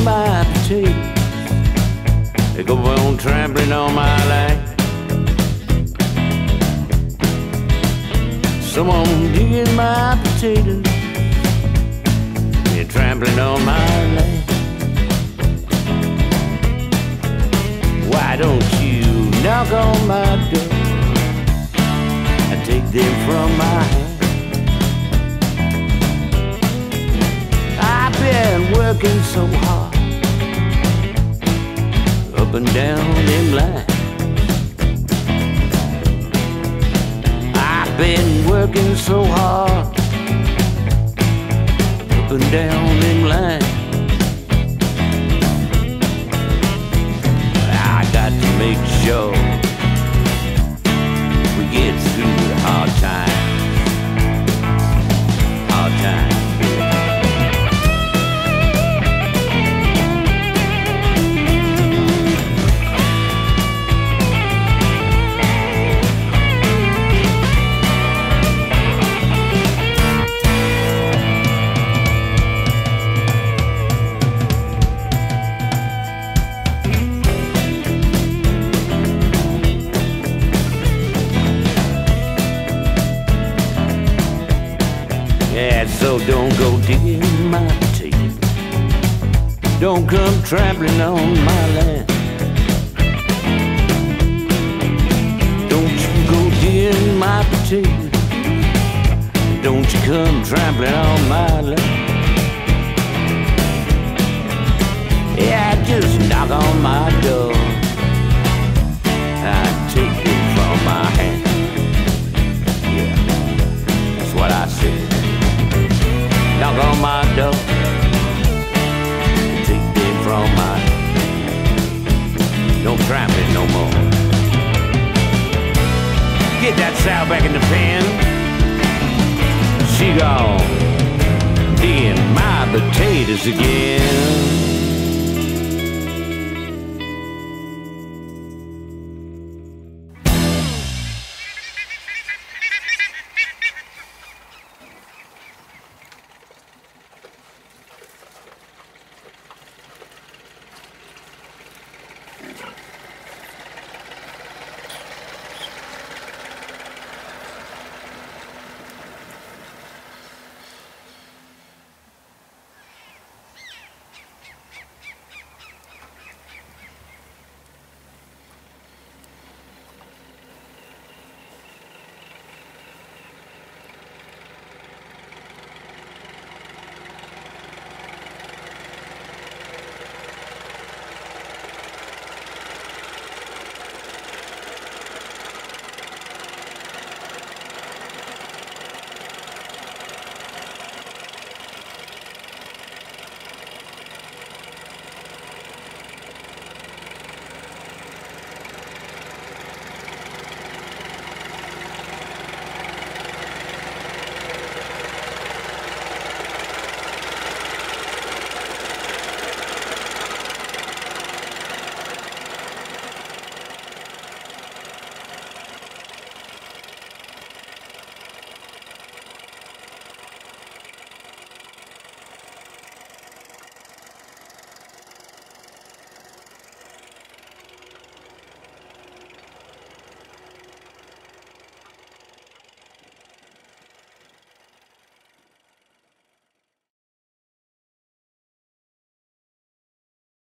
my potatoes. They go on trampling on my land. Someone digging my potatoes. They're trampling on my land. Why don't you knock on my door? I take them from my hand. I've been working so hard up and down them lines. I've been working so hard up and down them lines. I got to make sure we get through the hard times. Hard times. Yeah, so don't go digging my potatoes. Don't come trampling on my land. Don't you go digging my potatoes. Don't you come trampling on my land. Yeah, just knock on my door. I take it from my hand. Yeah, that's what I said. Knock on my door, take them from my hand. No trampling no more. Get that sow back in the pen. She gone digging my potatoes again.